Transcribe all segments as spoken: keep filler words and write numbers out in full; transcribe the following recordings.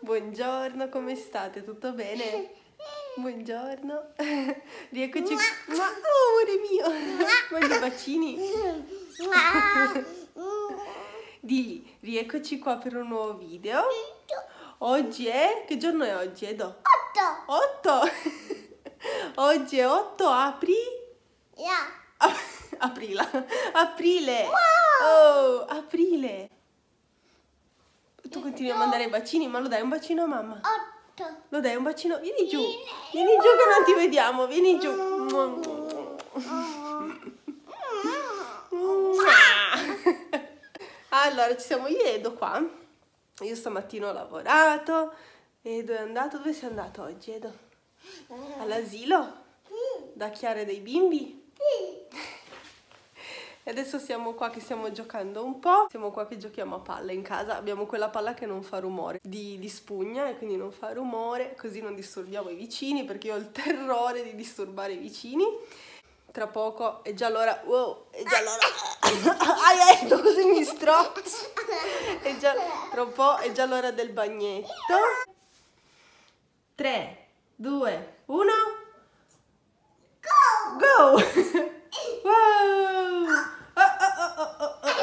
Buongiorno, come state? Tutto bene? Buongiorno. Rieccoci. Oh, amore mio. Voglio i bacini. Digli, rieccoci qua per un nuovo video. Oggi è... Che giorno è oggi, Edo? otto. otto. Oggi è otto apri... Yeah. Aprila. Aprile. Wow. Oh, aprile. Tu continui a mandare i bacini, ma lo dai un bacino a mamma? otto. Lo dai un bacino? Vieni giù. Vieni giù che non ti vediamo. Vieni giù. Allora, ci siamo io e Edo qua. Io stamattina ho lavorato. Edo è andato. Dove sei andato oggi, Edo? All'asilo? Da Chiara dei bimbi? E adesso siamo qua che stiamo giocando un po'. Siamo qua che giochiamo a palla in casa. Abbiamo quella palla che non fa rumore, di, di spugna, e quindi non fa rumore, così non disturbiamo i vicini, perché io ho il terrore di disturbare i vicini. Tra poco è già l'ora. Wow, è già l'ora. Ai, Edo, così mi strozzo. È già, tra un po' è già l'ora del bagnetto. tre, due, uno. Go! Wow! Oh, oh, oh, oh, oh, oh.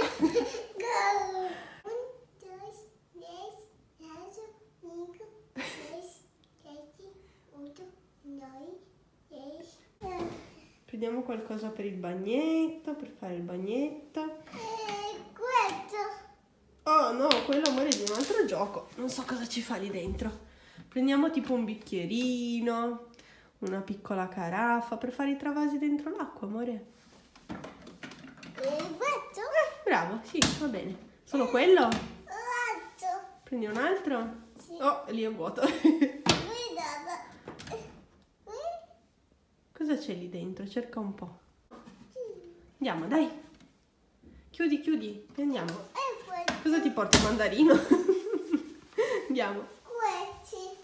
Prendiamo qualcosa per il bagnetto, per fare il bagnetto. E questo? Oh no, quello amore è di un altro gioco. Non so cosa ci fa lì dentro. Prendiamo tipo un bicchierino, una piccola caraffa per fare i travasi dentro l'acqua, amore. E questo? Eh, bravo, sì, va bene. Solo quello? Questo? Prendi un altro? Sì. Oh, lì è vuoto. Guarda. Cosa c'è lì dentro? Cerca un po'. Andiamo, dai. Chiudi, chiudi. E andiamo. E questo? Cosa ti porti? Il mandarino? Andiamo. Questi.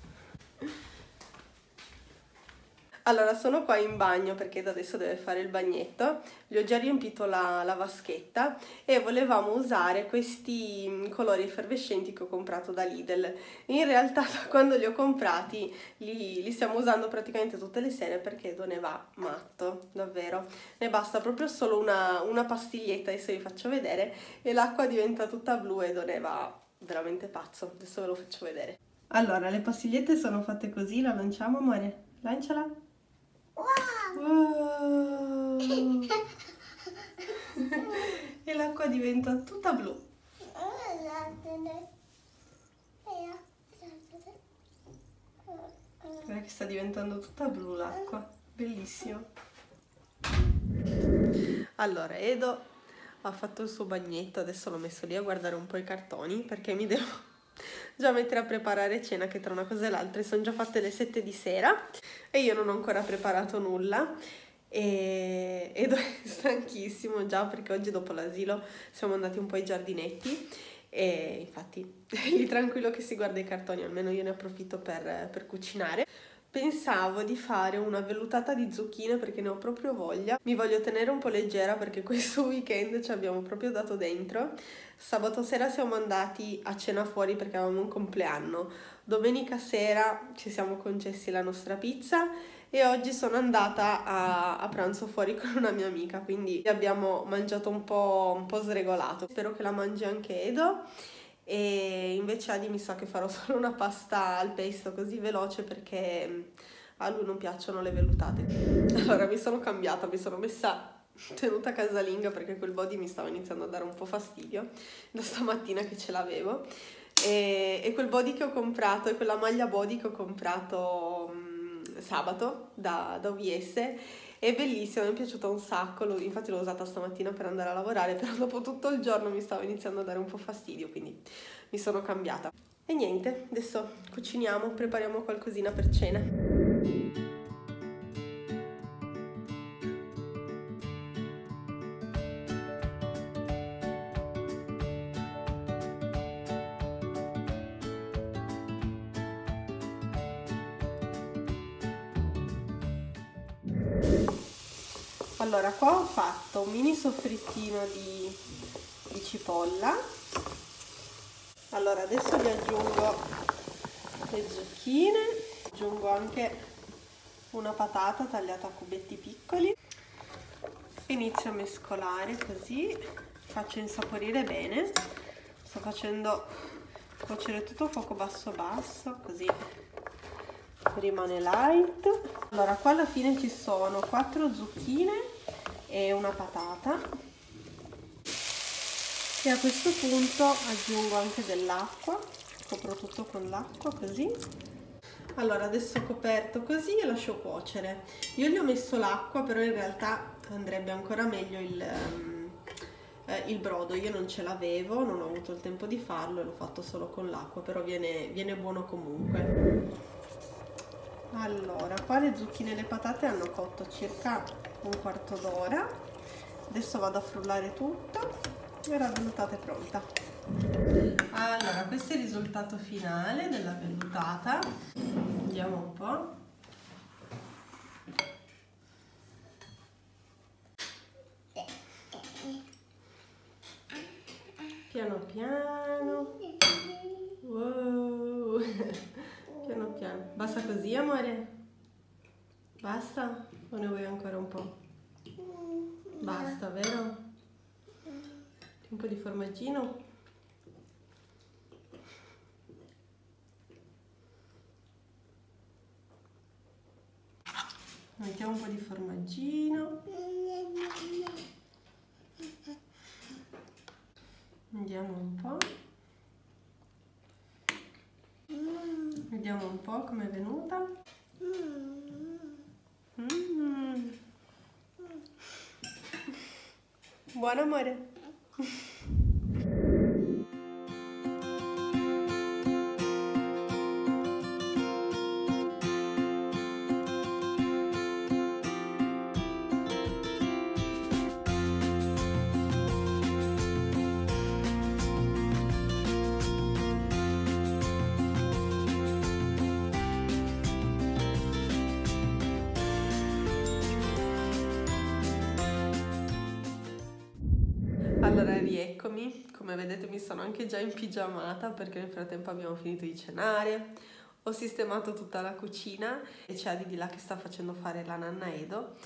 Allora, sono qua in bagno perché da adesso deve fare il bagnetto. Gli ho già riempito la, la vaschetta e volevamo usare questi colori effervescenti che ho comprato da Lidl. In realtà da quando li ho comprati li, li stiamo usando praticamente tutte le sere perché Edo ne va matto, davvero. Ne basta proprio solo una, una pastiglietta, adesso vi faccio vedere, e l'acqua diventa tutta blu e Edo ne va veramente pazzo. Adesso ve lo faccio vedere. Allora, le pastigliette sono fatte così, la lanciamo, amore? Lanciala. Wow. Wow. E l'acqua diventa tutta blu. Guarda che sta diventando tutta blu l'acqua. Bellissimo. Allora, Edo ha fatto il suo bagnetto, adesso l'ho messo lì a guardare un po' i cartoni perché mi devo già mettere a preparare cena, che tra una cosa e l'altra sono già fatte le sette di sera e io non ho ancora preparato nulla e Edo è stanchissimo già perché oggi dopo l'asilo siamo andati un po' ai giardinetti e infatti lì tranquillo che si guarda i cartoni, almeno io ne approfitto per, per cucinare. Pensavo di fare una vellutata di zucchine perché ne ho proprio voglia. Mi voglio tenere un po' leggera perché questo weekend ci abbiamo proprio dato dentro. Sabato sera siamo andati a cena fuori perché avevamo un compleanno. Domenica sera ci siamo concessi la nostra pizza e oggi sono andata a, a pranzo fuori con una mia amica, quindi abbiamo mangiato un po', un po' sregolato. Spero che la mangi anche Edo. E invece Adi mi sa che farò solo una pasta al pesto così veloce perché a lui non piacciono le vellutate. Allora mi sono cambiata, mi sono messa tenuta casalinga perché quel body mi stava iniziando a dare un po' fastidio da stamattina che ce l'avevo e, e quel body che ho comprato e quella maglia body che ho comprato mh, sabato da, da O V S è bellissima, mi è piaciuta un sacco, infatti l'ho usata stamattina per andare a lavorare, però dopo tutto il giorno mi stava iniziando a dare un po' fastidio, quindi mi sono cambiata. E niente, adesso cuciniamo, prepariamo qualcosina per cena. Allora, qua ho fatto un mini soffrittino di, di cipolla, Allora adesso vi aggiungo le zucchine, aggiungo anche una patata tagliata a cubetti piccoli, inizio a mescolare così, faccio insaporire bene, sto facendo cuocere tutto a fuoco basso basso, così rimane light. Allora qua alla fine ci sono quattro zucchine e una patata. E a questo punto aggiungo anche dell'acqua, copro tutto con l'acqua così. Allora adesso ho coperto così e lascio cuocere. Io gli ho messo l'acqua, però in realtà andrebbe ancora meglio il, um, eh, il brodo. Io non ce l'avevo, non ho avuto il tempo di farlo e l'ho fatto solo con l'acqua, però viene, viene buono comunque. Allora, qua le zucchine e le patate hanno cotto circa un quarto d'ora. Adesso vado a frullare tutto. E la vellutata è pronta. Allora, questo è il risultato finale della vellutata. Vediamo un po'. Piano piano. Wow. Piano piano. Basta così, amore? Basta? O ne vuoi ancora un po'? Basta, vero? Un po' di formaggino. Mettiamo un po' di formaggino. Vediamo un po'. Vediamo un po' com'è venuta. Mm. Buon amore. Allora rieccomi, come vedete mi sono anche già impigiamata perché nel frattempo abbiamo finito di cenare, ho sistemato tutta la cucina e c'è Adi di là che sta facendo fare la nanna Edo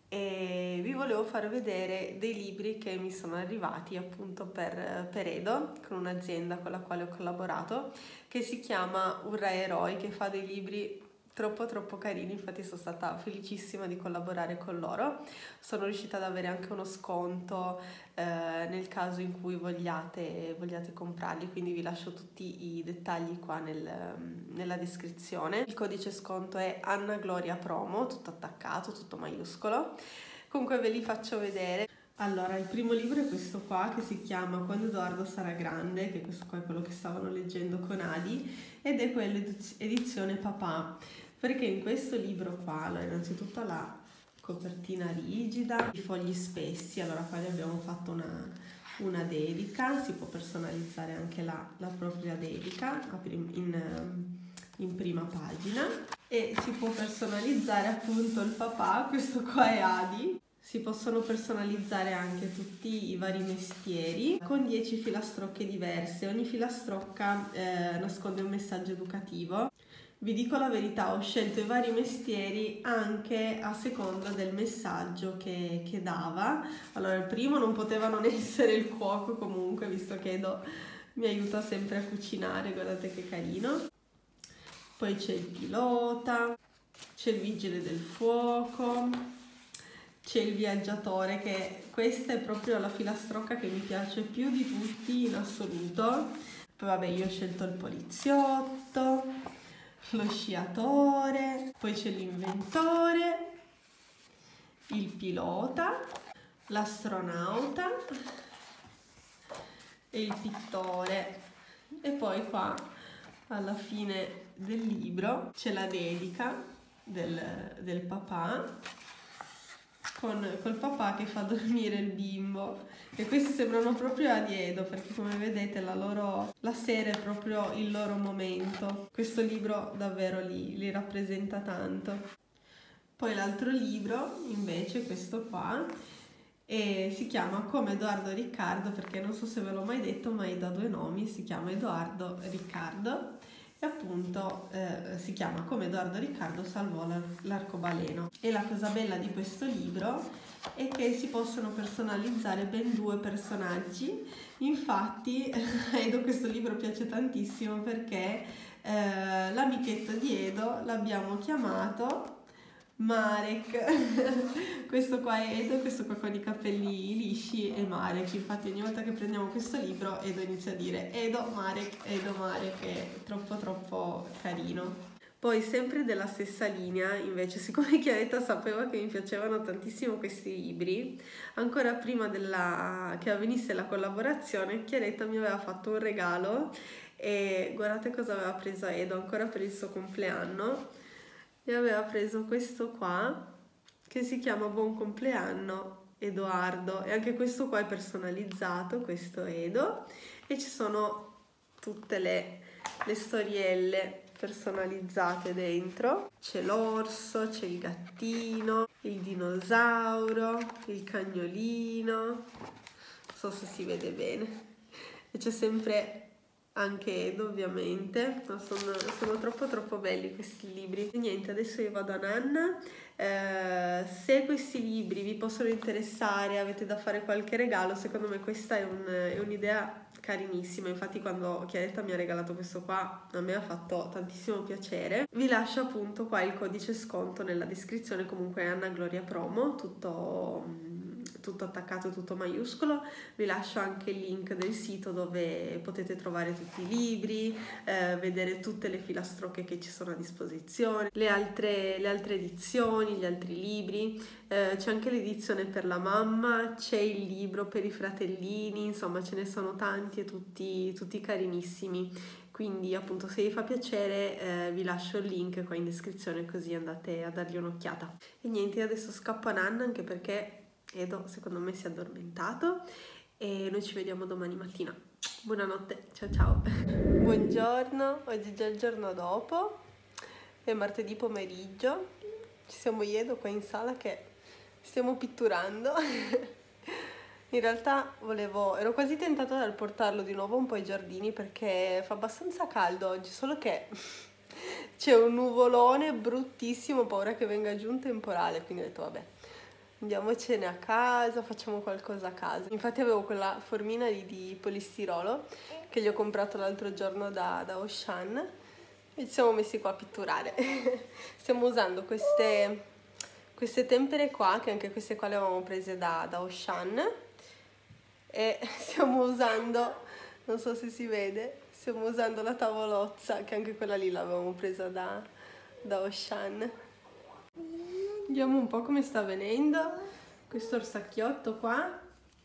e vi volevo far vedere dei libri che mi sono arrivati appunto per, per Edo, con un'azienda con la quale ho collaborato, che si chiama Urra Eroi, che fa dei libri troppo troppo carini. Infatti sono stata felicissima di collaborare con loro. Sono riuscita ad avere anche uno sconto eh, nel caso in cui vogliate, vogliate comprarli, quindi vi lascio tutti i dettagli qua nel, nella descrizione. Il codice sconto è Anna Gloria Promo, tutto attaccato, tutto maiuscolo. Comunque ve li faccio vedere. Allora, il primo libro è questo qua che si chiama Quando Edoardo sarà grande, che questo qua è quello che stavano leggendo con Adi, ed è quello edizione papà, perché in questo libro qua, allora innanzitutto la copertina rigida, i fogli spessi, allora qua gli abbiamo fatto una, una dedica, si può personalizzare anche la, la propria dedica in, in prima pagina, e si può personalizzare appunto il papà, questo qua è Adi. Si possono personalizzare anche tutti i vari mestieri con dieci filastrocche diverse, ogni filastrocca eh, nasconde un messaggio educativo. Vi dico la verità, ho scelto i vari mestieri anche a seconda del messaggio che, che dava. Allora il primo non poteva non essere il cuoco comunque, visto che Edo mi aiuta sempre a cucinare, guardate che carino. Poi c'è il pilota, c'è il vigile del fuoco, c'è il viaggiatore, che questa è proprio la filastrocca che mi piace più di tutti in assoluto. Poi vabbè, io ho scelto il poliziotto, lo sciatore, poi c'è l'inventore, il pilota, l'astronauta e il pittore. E poi qua alla fine del libro c'è la dedica del, del papà, con col papà che fa dormire il bimbo, e questi sembrano proprio Adi e Edo, perché come vedete la loro la sera è proprio il loro momento. Questo libro davvero li, li rappresenta tanto. Poi l'altro libro invece, questo qua, e si chiama come Edoardo Riccardo, perché non so se ve l'ho mai detto, ma Edo ha due nomi, si chiama Edoardo Riccardo e appunto eh, si chiama come Edoardo Riccardo salvò l'arcobaleno. E la cosa bella di questo libro è che si possono personalizzare ben due personaggi. Infatti a Edo questo libro piace tantissimo perché eh, l'amichetto di Edo l'abbiamo chiamato Marek. Questo qua è Edo, questo qua con i capelli lisci è Marek. Infatti ogni volta che prendiamo questo libro Edo inizia a dire Edo, Marek, Edo, Marek, è troppo troppo carino. Poi sempre della stessa linea, invece, siccome Chiaretta sapeva che mi piacevano tantissimo questi libri, ancora prima della, che avvenisse la collaborazione, Chiaretta mi aveva fatto un regalo e guardate cosa aveva preso Edo ancora per il suo compleanno. Mi aveva preso questo qua che si chiama Buon compleanno Edoardo, e anche questo qua è personalizzato, questo Edo, e ci sono tutte le, le storielle personalizzate dentro. C'è l'orso, c'è il gattino, il dinosauro, il cagnolino, non so se si vede bene, e c'è sempre anche Edo ovviamente. No, sono, sono troppo troppo belli questi libri. E niente, adesso io vado a nanna. Eh, se questi libri vi possono interessare, avete da fare qualche regalo, secondo me questa è, un, è un'idea carinissima. Infatti quando Chiaretta mi ha regalato questo qua a me ha fatto tantissimo piacere. Vi lascio appunto qua il codice sconto nella descrizione, comunque Anna Gloria Promo, tutto tutto attaccato, tutto maiuscolo. Vi lascio anche il link del sito dove potete trovare tutti i libri, eh, vedere tutte le filastrocche che ci sono a disposizione, le altre, le altre edizioni, gli altri libri, eh, c'è anche l'edizione per la mamma, c'è il libro per i fratellini, insomma ce ne sono tanti e tutti, tutti carinissimi. Quindi appunto se vi fa piacere eh, vi lascio il link qua in descrizione, così andate a dargli un'occhiata. E niente, adesso scappo a nanna anche perché Edo secondo me si è addormentato e noi ci vediamo domani mattina. Buonanotte, ciao ciao. Buongiorno, oggi è già il giorno dopo, è martedì pomeriggio, ci siamo io ed Edo qua in sala che stiamo pitturando. In realtà volevo, ero quasi tentata dal portarlo di nuovo un po' ai giardini perché fa abbastanza caldo oggi, solo che c'è un nuvolone bruttissimo, ho paura che venga giù un temporale, quindi ho detto vabbè, andiamocene a casa, facciamo qualcosa a casa. Infatti avevo quella formina di, di polistirolo che gli ho comprato l'altro giorno da, da Auchan e ci siamo messi qua a pitturare. Stiamo usando queste, queste tempere qua, che anche queste qua le avevamo prese da, da Auchan, e stiamo usando, non so se si vede, stiamo usando la tavolozza, che anche quella lì l'avevamo presa da, da Auchan. Vediamo un po' come sta venendo questo orsacchiotto qua.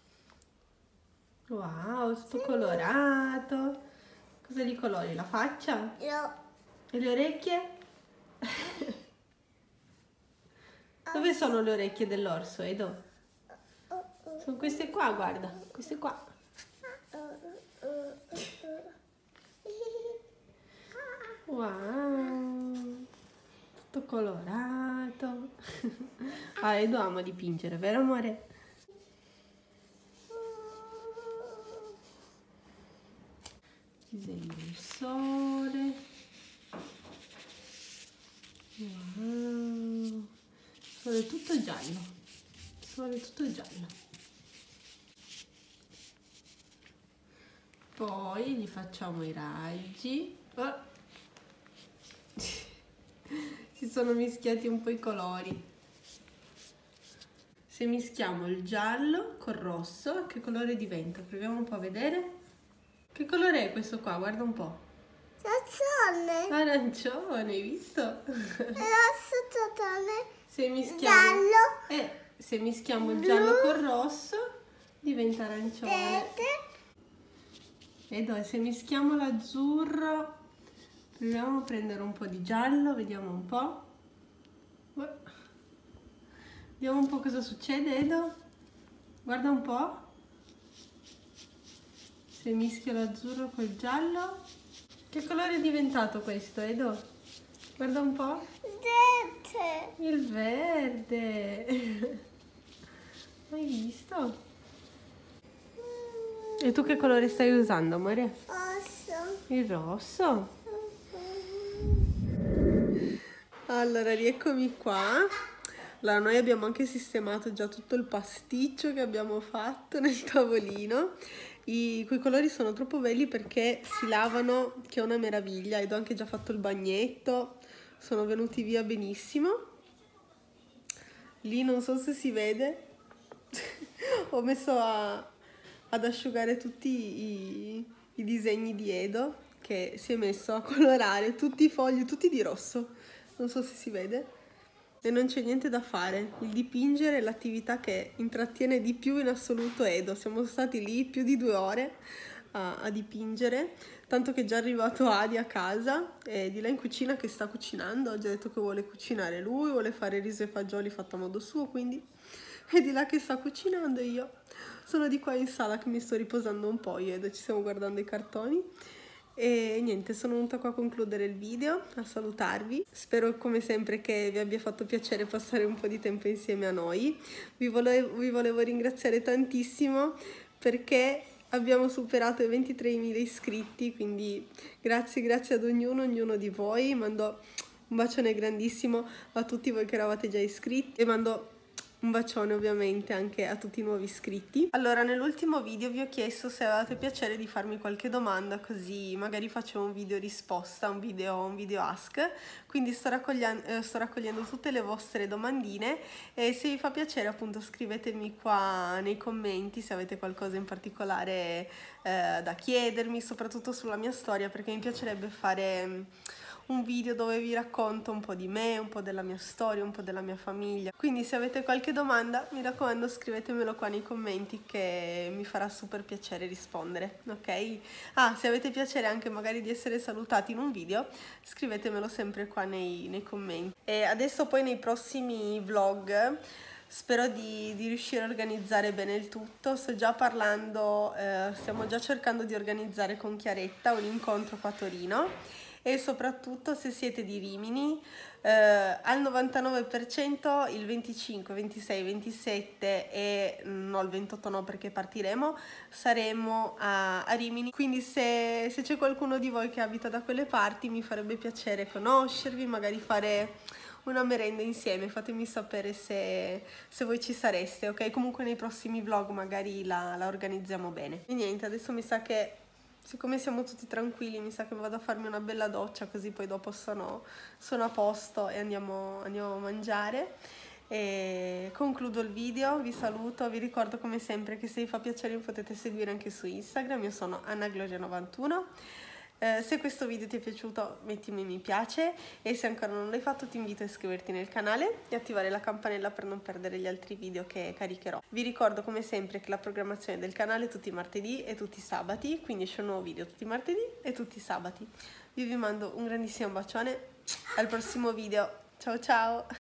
Wow, tutto colorato. Cosa di colori? La faccia? No. E le orecchie? Dove sono le orecchie dell'orso, Edo? Sono queste qua, guarda, queste qua. Wow, tutto colorato. Ah, Edo ama dipingere, vero amore? Disegno il sole. Wow, sole tutto giallo, sole tutto giallo. Poi gli facciamo i raggi. Oh. Si sono mischiati un po' i colori. Se mischiamo il giallo col rosso, che colore diventa? Proviamo un po' a vedere. Che colore è questo qua? Guarda un po'. Arancione. Arancione, hai visto? Rosso, totale. Se mischiamo, giallo. Eh, se mischiamo il Blu. giallo col rosso diventa arancione. Verde. E dove se mischiamo l'azzurro, proviamo a prendere un po' di giallo, vediamo un po'. Vediamo un po' cosa succede, Edo. Guarda un po'. Se mischio l'azzurro col giallo. Che colore è diventato questo, Edo? Guarda un po'. Verde. Il verde. Hai visto? E tu che colore stai usando, amore? Rosso. Il rosso? Allora, rieccomi qua. Allora, noi abbiamo anche sistemato già tutto il pasticcio che abbiamo fatto nel tavolino. I, quei colori sono troppo belli perché si lavano, che è una meraviglia, ed ho anche già fatto il bagnetto, sono venuti via benissimo. Lì non so se si vede, ho messo a, ad asciugare tutti i, i disegni di Edo, che si è messo a colorare tutti i fogli, tutti di rosso, non so se si vede. E non c'è niente da fare, il dipingere è l'attività che intrattiene di più in assoluto Edo. Siamo stati lì più di due ore a, a dipingere, tanto che è già arrivato Adi a casa, e di là in cucina che sta cucinando. Ho già detto che vuole cucinare lui, vuole fare riso e fagioli fatto a modo suo, quindi è di là che sta cucinando. E io sono di qua in sala che mi sto riposando un po', io ed ci stiamo guardando i cartoni. E niente, sono venuta qua a concludere il video, a salutarvi. Spero come sempre che vi abbia fatto piacere passare un po' di tempo insieme a noi. Vi volevo, vi volevo ringraziare tantissimo perché abbiamo superato i ventitremila iscritti, quindi grazie, grazie ad ognuno, ognuno di voi. Mando un bacione grandissimo a tutti voi che eravate già iscritti e mando un bacione ovviamente anche a tutti i nuovi iscritti. Allora, nell'ultimo video vi ho chiesto se avevate piacere di farmi qualche domanda, così magari facevo un video risposta, un video, un video ask. Quindi sto raccogliendo, eh, sto raccogliendo tutte le vostre domandine, e se vi fa piacere appunto scrivetemi qua nei commenti se avete qualcosa in particolare eh, da chiedermi, soprattutto sulla mia storia, perché mi piacerebbe fare un video dove vi racconto un po' di me, un po' della mia storia, un po' della mia famiglia. Quindi se avete qualche domanda, mi raccomando, scrivetemelo qua nei commenti che mi farà super piacere rispondere, ok? Ah, se avete piacere anche magari di essere salutati in un video, scrivetemelo sempre qua nei, nei commenti. E adesso poi nei prossimi vlog spero di, di riuscire a organizzare bene il tutto. Sto già parlando, eh, stiamo già cercando di organizzare con Chiaretta un incontro qua a Torino. E soprattutto, se siete di Rimini, eh, al novantanove per cento il venticinque, ventisei, ventisette e no, il ventotto no, perché partiremo, saremo a, a Rimini. Quindi se, se c'è qualcuno di voi che abita da quelle parti, mi farebbe piacere conoscervi, magari fare una merenda insieme. Fatemi sapere se, se voi ci sareste, ok? Comunque nei prossimi vlog magari la, la organizziamo bene. E niente, adesso mi sa che, siccome siamo tutti tranquilli, mi sa che vado a farmi una bella doccia, così poi dopo sono, sono a posto e andiamo, andiamo a mangiare. E concludo il video, vi saluto, vi ricordo come sempre che se vi fa piacere mi potete seguire anche su Instagram, io sono Anna Gloria novantuno. Eh, se questo video ti è piaciuto mettimi mi piace, e se ancora non l'hai fatto ti invito a iscriverti nel canale e attivare la campanella per non perdere gli altri video che caricherò. Vi ricordo come sempre che la programmazione del canale è tutti i martedì e tutti i sabati, quindi esce un nuovo video tutti i martedì e tutti i sabati. Io vi mando un grandissimo bacione, al prossimo video, ciao ciao!